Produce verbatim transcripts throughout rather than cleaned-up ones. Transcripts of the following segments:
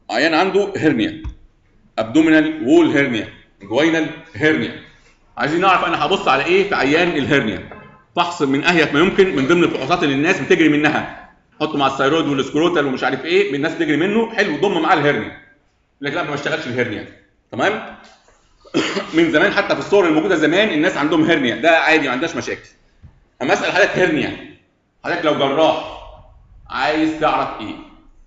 عيان عنده هرنيا، ابدومينال وول هرنيا، جوينال هرنيا. عايزين نعرف انا هبص على ايه في عيان الهرنيا. فحص من اهيف ما يمكن من ضمن الفحوصات اللي الناس بتجري منها، حطه مع الثيرويد والسكروتال ومش عارف ايه، الناس بتجري منه، حلو ضم معاه الهرنيا. لكن لا ما اشتغلش الهرنيا. تمام؟ من زمان حتى في الصور الموجوده زمان الناس عندهم هرنيا، ده عادي ما عندناش مشاكل. اما اسال حضرتك هرنيا، حضرتك لو جراح عايز تعرف ايه؟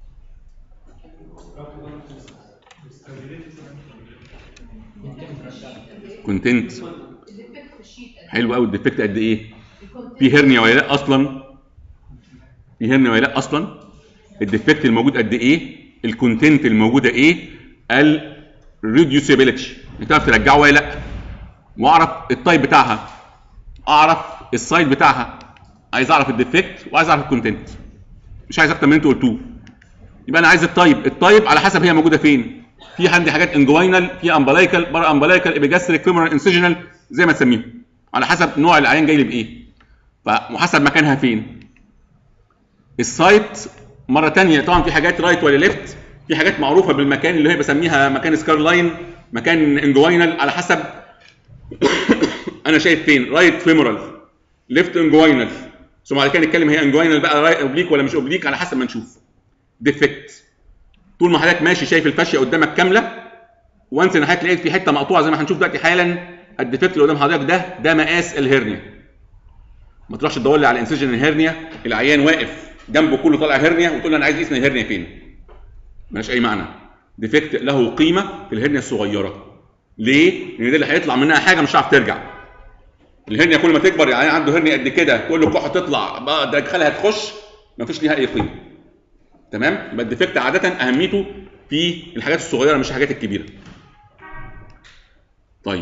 كونتنت. حلو قوي. الديفكت قد ايه؟ في هرنيا ولا لا اصلا؟ في هرنيا ولا لا اصلا؟ الديفكت الموجود قد ايه؟ الكونتنت الموجوده ايه؟ الريديوسيبيليتي، بتعرف ترجعه ولا لا؟ واعرف التايب بتاعها، اعرف السايد بتاعها. عايز اعرف الديفكت وعايز اعرف الكونتنت، مش عايز اكتر من انتوا قلتوه. يبقى انا عايز التايب، التايب على حسب هي موجوده فين. في عندي حاجات انجوينال، في امبلايكال، بارا امبلايكال، ابيجاستريك، فيمورال، انسيجنال، زي ما تسميهم، على حسب نوع العيان جاي لي بايه، وحسب مكانها فين. السايت مره ثانيه طبعا في حاجات رايت ولا ليفت، في حاجات معروفه بالمكان اللي هي بسميها مكان سكار لاين، مكان انجوينال، على حسب انا شايف فين، رايت فيمورال، ليفت انجوينال، ثم بعد كده نتكلم هي انجوينال بقى رايت اوبليك ولا مش اوبليك، على حسب ما نشوف. ديفكت، طول ما حضرتك ماشي شايف الفاشيه قدامك كامله، وانس ان حضرتك لقيت في حته مقطوعه زي ما هنشوف دلوقتي حالا، الديفكت اللي قدام حضرتك ده ده مقاس الهرنيا. ما تروحش تدور لي على انسجن الهرنيا، العيان واقف جنبه كله طالع هرنيا وتقول له انا عايز اقيس الهرنيا فين. مالهاش اي معنى. ديفكت له قيمه في الهرنيا الصغيره. ليه؟ لان ده اللي هيطلع منها حاجه مش هتعرف ترجع. الهرنيا كل ما تكبر، يعني عنده هرنيا قد كده تقول له كحه تطلع بقى دخلها تخش، مفيش ليها اي قيمه. تمام؟ يبقى الديفكت عاده اهميته في الحاجات الصغيره مش الحاجات الكبيره. طيب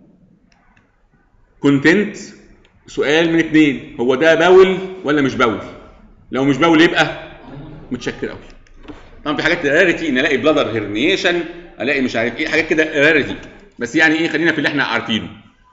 كونتنت، سؤال من اثنين، هو ده باول ولا مش باول؟ لو مش باول يبقى متشكر قوي. طبعا في حاجات راريتي ان الاقي بلادر هيرنيشن، الاقي مش عارف ايه، حاجات كده راريتي، بس يعني ايه خلينا في اللي احنا عارفينه.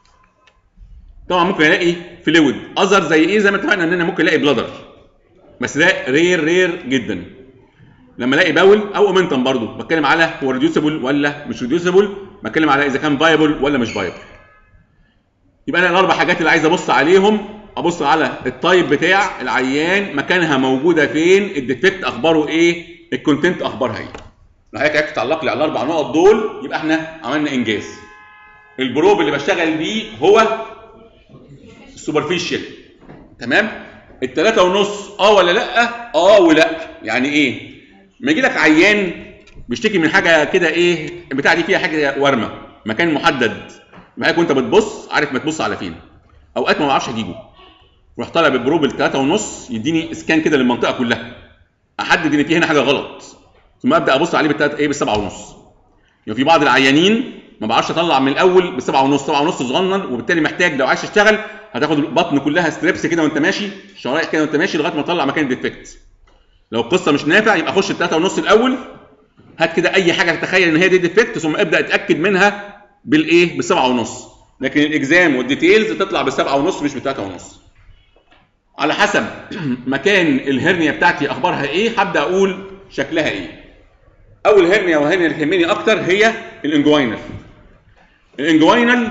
طبعا ممكن الاقي فلويد اذر زي ايه، زي ما اتفقنا ان انا ممكن الاقي بلادر، بس ده رير رير جدا. لما الاقي باول او اومنتم برضو بتكلم على هو ريديوسبل ولا مش ريديوسبل، بتكلم على اذا كان فايبل ولا مش فايبل. يبقى انا الاربع حاجات اللي عايز ابص عليهم، ابص على التايب بتاع العيان، مكانها موجوده فين، الديفكت اخباره ايه، الكونتنت اخبارها ايه. لو حضرتك تتعلق لي على الاربع نقط دول يبقى احنا عملنا انجاز. البروب اللي بشتغل بيه هو السوبرفيشال. تمام؟ الثلاثة ونص اه ولا لا؟ اه ولا. يعني ايه؟ لما يجي لك عيان بيشتكي من حاجه كده، ايه البتاعه دي فيها حاجه ورمه، مكان محدد معاك وانت بتبص عارف ما تبص على فين. اوقات ما بعرفش اجيبه، روح طالع بالبروب الثلاثة ونص يديني اسكان كده للمنطقه كلها، احدد ان في هنا حاجه غلط، ثم ابدا ابص عليه بالثلاثة ايه بالسبعة ونص. يعني في بعض العيانين ما بعرفش اطلع من الاول بالسبعة ونص، سبعة ونص صغنن، وبالتالي محتاج لو عايز تشتغل هتاخد البطن كلها ستريبس كده وانت ماشي، شرايح كده وانت ماشي لغايه ما تطلع مكان الديفكت. لو القصه مش نافع يبقى خش الثلاثة ونص الاول، هات كده اي حاجه تتخيل ان هي دي ديفكت، ثم ابدا اتاكد منها بالايه بالسبعة ونص. لكن الاكزام والديتيلز تطلع بالسبعة ونص مش بالثلاثة ونص. على حسب مكان الهرنيا بتاعتي اخبارها ايه هبدا اقول شكلها ايه. اول هرنيا وهرنيا اللي تهمني اكتر هي الانجوينال. الانجوينال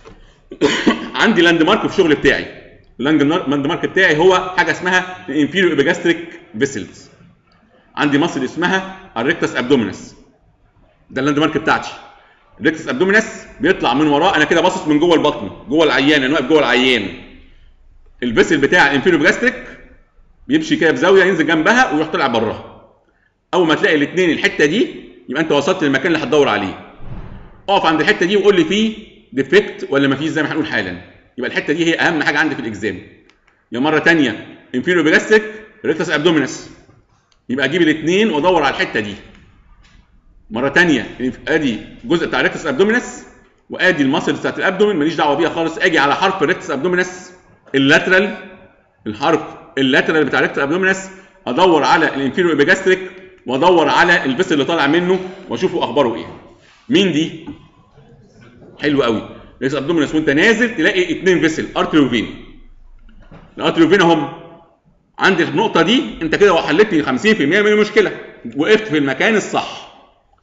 عندي لاند مارك في الشغل بتاعي. اللاند مارك بتاعي هو حاجه اسمها الانفيريور ابيجاستريك فيسلز. عندي مصل اسمها الريكتس ابدومينس، ده اللاند مارك بتاعتي. الريكتس ابدومينس بيطلع من وراه، انا كده باصص من جوه البطن جوه العيان، انا واقف جوه العيان. الفيسل بتاع الانفيريور ابيجاستريك بيمشي كده بزاويه ينزل جنبها ويروح طالع براها. اول ما تلاقي الاثنين الحته دي يبقى انت وصلت للمكان اللي هتدور عليه. اقف عند الحته دي وقول لي فيه ديفكت ولا ما فيش زي ما هنقول حالا. يبقى الحته دي هي اهم حاجه عندي في الاكزام. يا مره ثانيه انفيريور ابيجاستريك ريكتس ابدومينس، يبقى اجيب الاثنين وادور على الحته دي. مره ثانيه ادي جزء بتاع ريكتس ابدومينس وادي الماسل بتاعت الابدومين ماليش دعوه بيها خالص، اجي على حرف ريكتس ابدومينس اللاترال، الحرف اللاترال بتاع ريكتس ابدومينس، ادور على الانفيريور ابيجاستريك وادور على الفيسل اللي طالع منه واشوفه اخباره ايه. مين دي؟ حلو قوي. ريكتس ابدومينس وانت نازل تلاقي اثنين فيسل ارتريوفين. الارتريوفين اهم. عند النقطه دي انت كده حلت لي خمسين في المية من المشكله، وقفت في المكان الصح.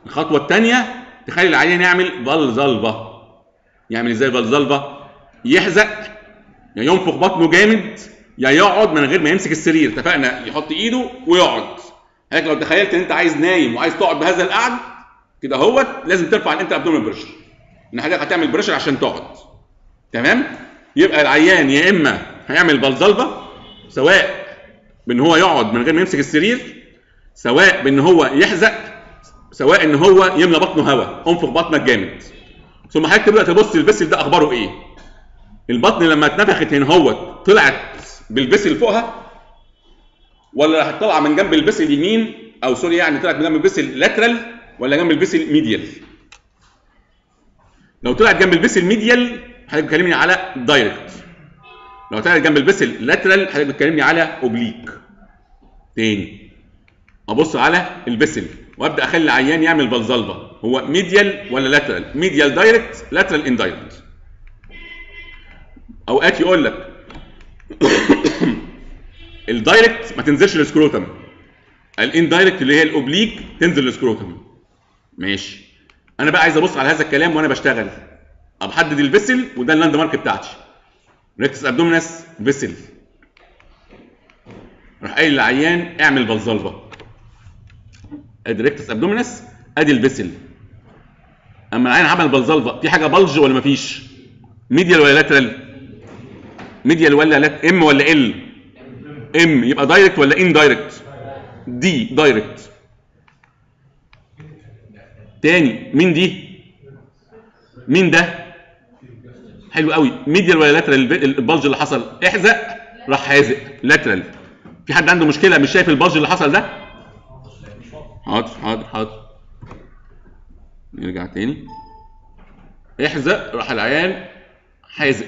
الخطوه الثانيه تخلي العيان يعمل بلزلبه. يعمل ازاي بلزلبه؟ يحزق، يا ينفخ بطنه جامد، يا يقعد من غير ما يمسك السرير. اتفقنا يحط ايده ويقعد. هيك لو تخيلت ان انت عايز نايم وعايز تقعد بهذا القعد كده اهوت، لازم ترفع الانتر ابدومين بريشر، ان حضرتك هتعمل بريشر عشان تقعد. تمام؟ يبقى العيان يا اما هيعمل بلزلبه سواء بان هو يقعد من غير ما يمسك السرير، سواء بان هو يحزق، سواء ان هو يملى بطنه هواء، انفخ بطنك جامد. ثم حضرتك تبدا تبص البسل ده اخباره ايه؟ البطن لما اتنفخت هنا اهوت طلعت بالبسل فوقها، ولا هتطلع من جنب البسل اليمين او سوري يعني طلعت من جنب البسل لاترال ولا جنب البسل ميديال؟ لو طلعت جنب البسل ميديال حضرتك بتكلمني على دايركت. لو طلعت جنب البسل لاترال حضرتك بتكلمني على اوبليك. تاني ابص على البسل وابدا اخلي العيان يعمل بلزلبه، هو ميديال ولا لاترال؟ ميديال دايركت، لاترال اندايركت. اوقات يقول لك الدايركت ما تنزلش السكروتم، الاندايركت اللي هي الاوبليك تنزل السكروتم. ماشي، انا بقى عايز ابص على هذا الكلام وانا بشتغل، ابحدد البسل وده اللاند مارك بتاعتي، ريكتس ابدومينس بسل. راح قايل للعيان اعمل بلزلبه، ادي ريكتس ابدومينس ادي البسل. اما العيان عمل بلزلبه في حاجه بلج ولا مفيش؟ ميديال ولا لاترال؟ ميديال ولا لات ام ولا ال؟ ام. يبقى دايركت ولا ان دايركت؟ دي دايركت. تاني مين دي؟ مين ده؟ حلو قوي. ميديال ولا لاترال البلج اللي حصل؟ احزق راح حازق لاترال. في حد عنده مشكله مش شايف البلج اللي حصل ده؟ حاضر حاضر حاضر. نرجع تاني. احزق راح العيان حازق.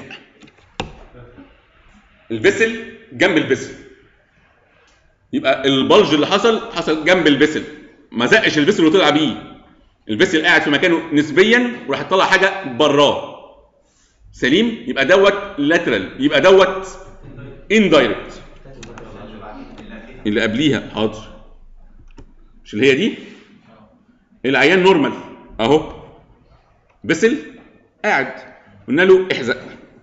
البسل جنب البسل، يبقى البلج اللي حصل حصل جنب البسل، ما زقش البسل وطلع بيه. البسل قاعد في مكانه نسبيا وراح تطلع حاجه براه. سليم؟ يبقى دوت لاترال، يبقى دوت اندايركت. اللي قبليها حاضر، مش اللي هي دي؟ العيان نورمال اهو، بسل قاعد، قلنا له احزق.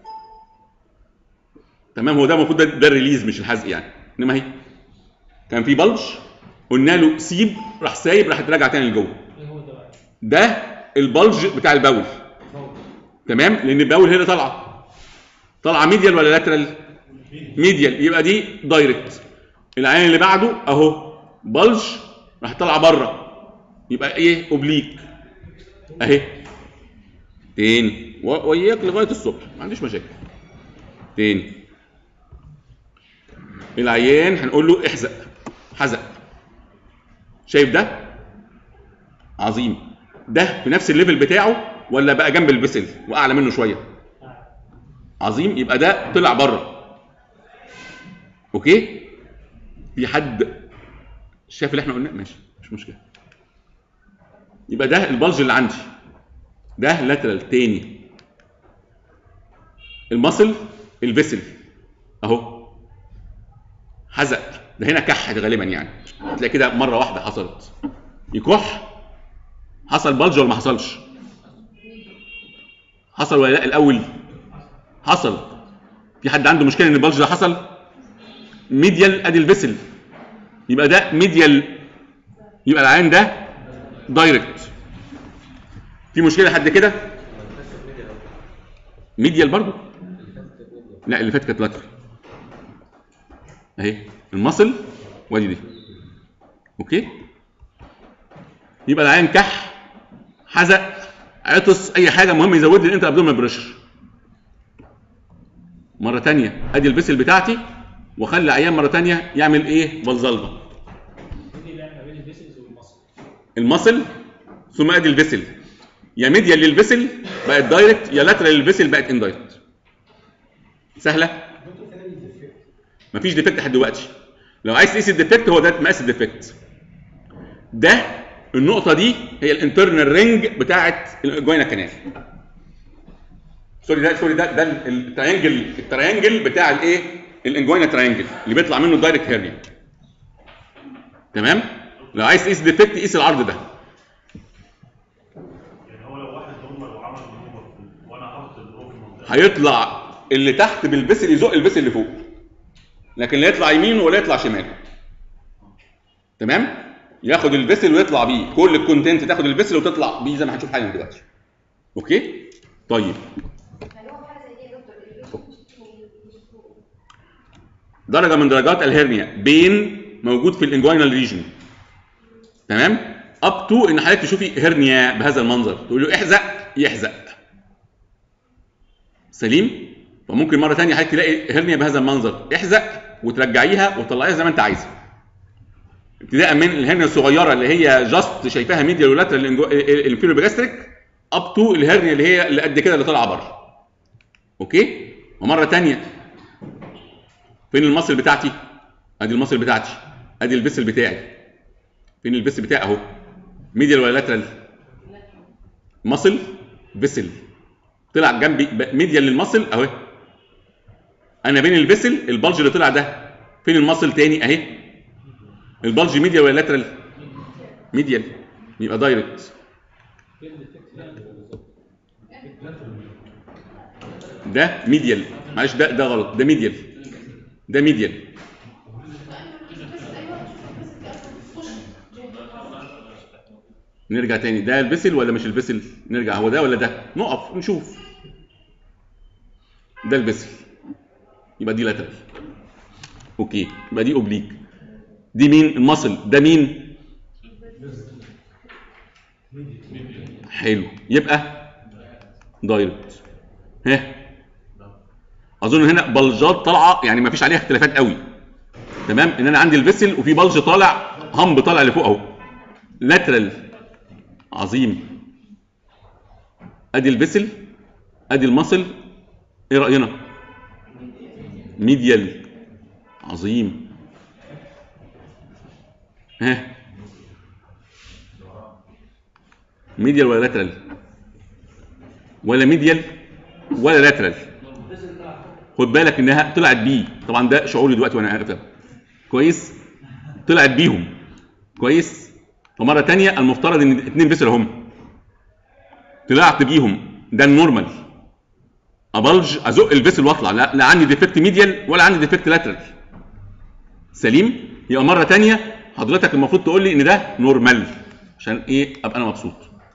تمام، هو ده المفروض ده, ده الريليز مش الحزق يعني، انما هي كان في بلج قلنا له سيب، راح سايب، راح تراجع تاني لجوه. ده البلج بتاع البول. تمام، لان البول هنا طالعه طالعه ميديال ولا لاترال؟ ميديال، يبقى دي دايركت. العين اللي بعده اهو بلج راح طالعه بره، يبقى ايه؟ اوبليك اهي. تاني وياك لغايه الصبح ما عنديش مشاكل. تاني العيان هنقول له احزق، حزق. شايف ده؟ عظيم. ده في نفس الليفل بتاعه ولا بقى جنب البسل واعلى منه شويه؟ عظيم، يبقى ده طلع بره. اوكي؟ في حد شايف اللي احنا قلناه؟ ماشي مش مشكله. يبقى ده البلج اللي عندي، ده لاترال. تاني المصل البسل اهو حزق، ده هنا كح غالبا يعني، هتلاقي كده مره واحده حصلت. يكح، حصل بلج ولا ما حصلش؟ حصل ولا لا؟ الاول حصل. في حد عنده مشكله ان البلج ده حصل؟ ميديال ادي البسل، يبقى ده ميديال، يبقى العين ده دايركت. في مشكله لحد كده؟ ميديال برضو؟ لا اللي فاتت كانت لاترال اهي، المصل وادي دي. اوكي؟ يبقى العين كح، حزق، عطس، اي حاجه، المهم يزود لي الانتر ابدومينال بريشر. مره ثانيه ادي البسل بتاعتي، واخلي العيان مره ثانيه يعمل ايه؟ بلزلبه. المصل ثم ادي البسل، يا ميديال للبسل بقت دايركت، يا لاترال للبسل بقت اندايركت. سهله؟ مفيش ديفكت لحد دلوقتي. لو عايز تقيس الديفكت هو ده مقاس الديفكت. ده النقطه دي هي الانترنال رينج بتاعه الجوينا كانال. سوري ده سوري ده ده التريانجل التريانجل بتاع الايه؟ الانجوينا تريانجل اللي بيطلع منه الدايركت هيرنيا. تمام؟ لو عايز تقيس الديفكت قيس العرض ده. هيطلع اللي تحت بالبسل يزق البسل اللي فوق، لكن لا يطلع يمين ولا يطلع شمال. تمام؟ ياخد البسل ويطلع بيه، كل الكونتنت تاخد البسل وتطلع بيه زي ما هنشوف حالا دلوقتي. اوكي؟ طيب درجه من درجات الهرنيا بين موجود في الانجوينال ريجن. تمام؟ اب تو ان حضرتك تشوفي هرنيا بهذا المنظر تقول له احزق يحزق. سليم؟ فممكن مره ثانيه حضرتك تلاقي هرنيا بهذا المنظر احزق وترجعيها وتطلعيها زي ما انت عايزه. ابتداء من الهرنيا الصغيره اللي هي جاست شايفاها ميديال ولاترال الانفيريور بجاستريك اب تو الهرنيا اللي هي اللي قد كده اللي طالعه بره. اوكي؟ ومره ثانيه فين المصل بتاعتي؟ ادي المصل بتاعتي، ادي البسل بتاعي. فين البسل بتاعي اهو؟ ميديال ولا لاترال؟ مصل بسل طلع جنبي ميديال للمصل اهو. انا بين البسل البلج اللي طلع ده فين المصل تاني اهي. البلج ميديال ولا لاترال؟ ميديال، يبقى دايركت. ده ميديال، معلش ده ده غلط، ده ميديال، ده ميديال. نرجع تاني، ده البسل ولا مش البسل؟ نرجع، هو ده ولا ده؟ نقف نشوف. ده البسل، يبقى دي لاترال. اوكي، يبقى دي اوبليك. دي مين؟ المصل. ده مين؟ حلو، يبقى دايركت. ها اظن هنا بلجات طالعه يعني ما فيش عليها اختلافات قوي. تمام؟ ان انا عندي البسل وفي بلج طالع، همب طالع لفوق اهو. لاترال. عظيم. ادي البسل، ادي المصل. ايه راينا؟ ميديال. عظيم. ها ميديال ولا لاترال؟ ولا ميديال ولا لاترال. خد بالك انها طلعت بيه، طبعا ده شعوري دلوقتي وانا قاعد كويس. طلعت بيهم كويس. ومره ثانيه المفترض ان اثنين بسل هم طلعت بيهم، ده النورمال. ابلج ازق البسل واطلع، لا, لا عندي ديفكت ميديال ولا عندي ديفكت لاترال. سليم؟ يبقى مره ثانيه حضرتك المفروض تقول لي ان ده نورمال عشان ايه؟ ابقى انا مبسوط.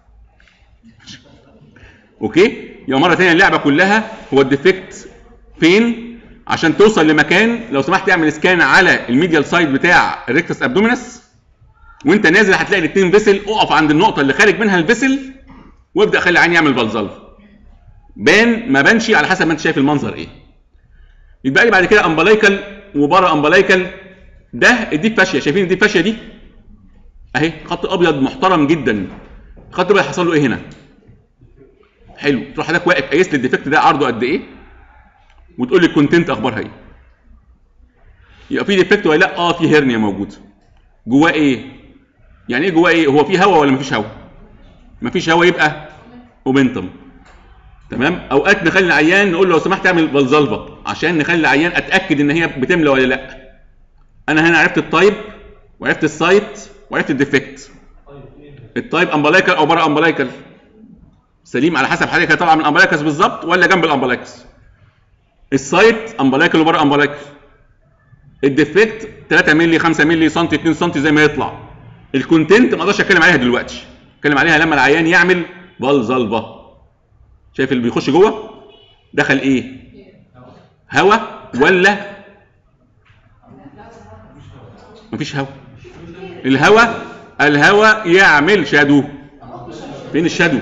اوكي؟ يبقى مره ثانيه اللعبه كلها هو الديفكت فين عشان توصل لمكان. لو سمحت اعمل سكان على الميديال سايد بتاع الريكتس ابدومينس، وانت نازل هتلاقي الاثنين بسل. اقف عند النقطه اللي خارج منها البسل وابدا خلي العين يعمل بلزل. بان ما بانش على حسب ما انت شايف المنظر ايه. يبقى لي بعد كده امبلايكال وبره امبلايكال. ده الديب فاشيا، شايفين الديب فاشيا دي اهي خط ابيض محترم جدا. الخط الابيض حصل له ايه هنا؟ حلو. تروح حضرتك واقف قايس لي الديفكت ده عرضه قد ايه وتقول لي الكونتنت اخبارها ايه. يبقى في ديفكت ولا لا؟ اه في هرنيا موجوده. جواه ايه؟ يعني ايه جواه ايه؟ هو في هواء ولا مفيش هواء؟ مفيش هواء يبقى اومنتم. تمام؟ اوقات نخلي العيان نقول له لو سمحت اعمل بلزلفه عشان نخلي العيان اتاكد ان هي بتملى ولا لا. انا هنا عرفت التايب وعرفت السايت وعرفت الديفكت. التايب امبلايكال او بره امبلايكال. سليم؟ على حسب حضرتك هي طالعه من الامبلايكس بالظبط ولا جنب الامبلايكس. السايت امبلايكال وبره امبلايكال. الديفكت ثلاثة مللي خمسة مللي سم اثنين سم زي ما يطلع. الكونتنت ما اقدرش اتكلم عليها دلوقتي، اتكلم عليها لما العيان يعمل بلزلفه. شايف اللي بيخش جوه دخل ايه؟ هواء ولا مفيش هواء؟ الهواء الهواء يعمل شادو. فين الشادو؟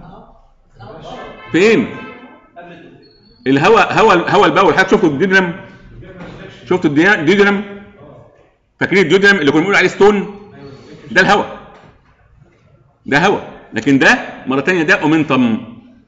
فين؟ الهواء هواء هواء البول. حضرتك شفتوا الديودرم؟ شفتوا الديودرم؟ فاكرين الديودرم اللي كنا بنقول عليه ستون؟ ده الهواء، ده هواء. لكن ده مره ثانيه ده اومنتم.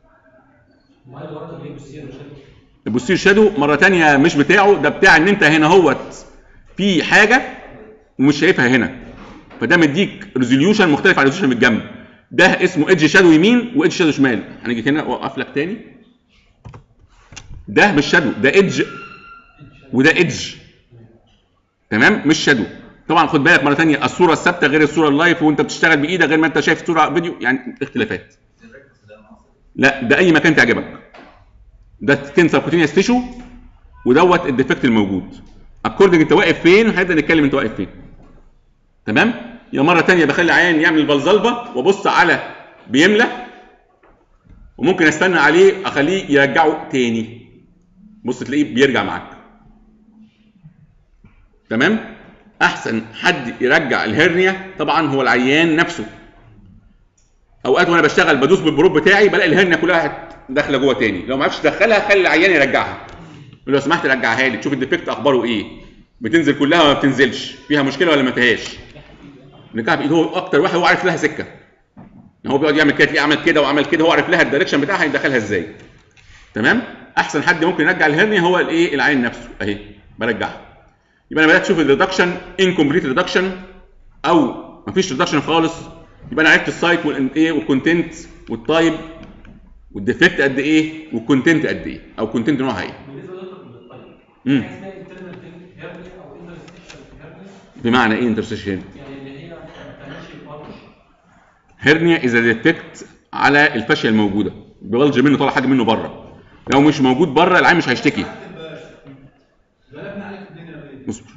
البوستير شادو مره ثانيه مش بتاعه، ده بتاع ان انت هنا اهوت في حاجه ومش شايفها هنا، فده مديك ريزوليوشن مختلف عن الريزوليوشن من الجنب. ده اسمه ايدج شادو يمين وايدج شادو شمال. هنيجي هنا واوقف لك تاني. ده مش شادو، ده ايدج وده ايدج. تمام؟ مش شادو. طبعا خد بالك مره ثانيه الصوره الثابته غير الصوره اللايف وانت بتشتغل بايدك غير ما انت شايف صوره فيديو، يعني اختلافات. لا ده اي مكان تعجبك. ده تين سبكوتينيوس تيشو ودوت الديفكت الموجود. اكوردنج انت واقف فين هنبدا نتكلم انت واقف فين. تمام؟ يا مره ثانيه بخلي العيان يعمل الفالزلفا وابص على بيملى، وممكن استنى عليه اخليه يرجعه تاني. بص تلاقيه بيرجع معاك. تمام؟ احسن حد يرجع الهرنيا طبعا هو العيان نفسه. اوقات وانا بشتغل بدوس بالبروب بتاعي بلاقي الهرنيا كلها داخله جوه تاني، لو ما عرفتش ادخلها خلي العيان يرجعها. لو سمحت رجعها لي تشوف الديفكت اخباره ايه. بتنزل كلها ولا ما بتنزلش؟ فيها مشكله ولا ما فيهاش؟ رجعها بايده هو اكتر واحد هو عارف لها سكه. هو بيقعد يعمل كده تلاقيه عمل كده وعمل كده، هو عارف لها الدايركشن بتاعها يدخلها ازاي. تمام؟ احسن حد ممكن يرجع الهرنيا هو الايه؟ العين نفسه اهي برجعها. يبقى انا بدات اشوف الريدكشن انكمبليت ريدكشن او مفيش ريدكشن خالص، يبقى انا عرفت السايت والايه والكونتنت والتايب والديفكت قد ايه والكونتنت قد ايه او الكونتنت نوعها ايه. امم بمعنى ايه انترستيشن؟ يعني اللي هي هرنيا اذا ديتكت على الفاشيه الموجوده بيبلج منه طالع حاجه منه بره، لو مش موجود بره العين مش هيشتكي. اصبر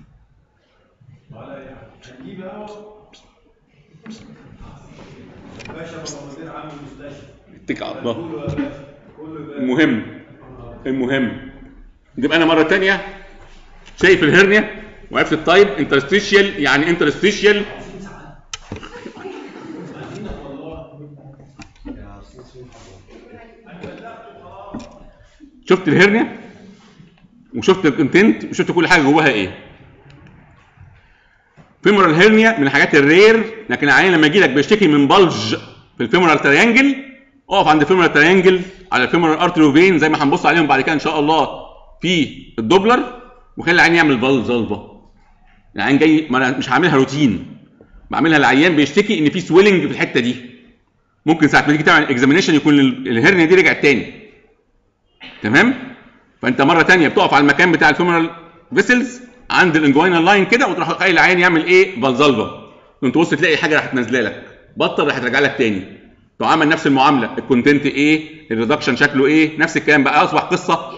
اتكل على الله. المهم المهم يبقى انا مره ثانيه شايف الهرنيا وعرفت التايب انترستيشيال. يعني انترستيشيال شفت الهرنيا وشفت الكونتنت وشفت كل حاجه جواها ايه. فيمورال هيرنيا من الحاجات الرير، لكن العيان لما يجي لك بيشتكي من بلج في الفيمورال تريانجل اقف عند الفيمورال تريانجل على الفيمورال ارتري فين زي ما هنبص عليهم بعد كده ان شاء الله في الدوبلر، وخلي العيان يعمل فالزلفا. العيان جاي مش هعملها روتين، بعملها العيان بيشتكي ان في سويلنج في الحته دي. ممكن ساعه ما تيجي تعمل اكزامينشن يكون الهرنيا دي رجعت تاني. تمام؟ فانت مره ثانيه بتقف على المكان بتاع الفيمورال فيسلز عند الانجوينال لاين كده وتروح قايل العين يعمل ايه؟ فالزلفا. كنت بص تلاقي حاجه راح تنزل لك، بطل راح ترجع لك تاني. تعامل نفس المعامله، الكونتنت ايه؟ الريدكشن شكله ايه؟ نفس الكلام بقى اصبح قصه.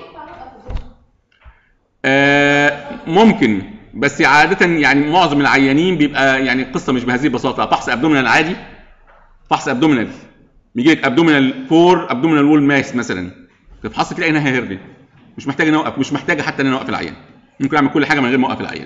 آه ممكن بس عاده يعني معظم العيانين بيبقى يعني القصه مش بهذه البساطه. فحص ابدومينال عادي، فحص ابدومينال بيجي لك ابدومينال فور ابدومينال وول ماس مثلا، تفحص تلاقي انها هيرنيا، مش محتاج ان اوقف، مش محتاجه حتى ان انا اوقف العيان، ممكن اعمل كل حاجه من غير ما اوقف العيان.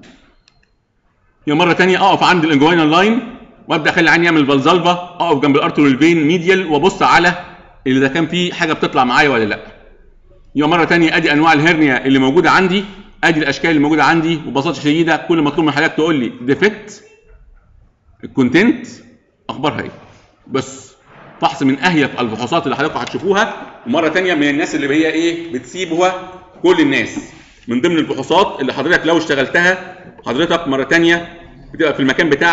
يا مره ثانيه اقف عند الانجوينال لاين وابدا اخلي العيان يعمل فالزلفا، اقف جنب الارتريال فين ميديال وابص على اذا كان في حاجه بتطلع معايا ولا لا. يا مره ثانيه ادي انواع الهرنيا اللي موجوده عندي، ادي الاشكال اللي موجوده عندي، وببساطه شديده كل مطلوب من حضرتك تقول لي ديفكت، الكونتنت، اخبارها ايه. بس فحص من اهيف الفحوصات اللي حضراتكم هتشوفوها. ومره ثانيه من الناس اللي هي ايه بتسيبها كل الناس، من ضمن الفحوصات اللي حضرتك لو اشتغلتها حضرتك مره ثانيه بتبقى في المكان بتاعك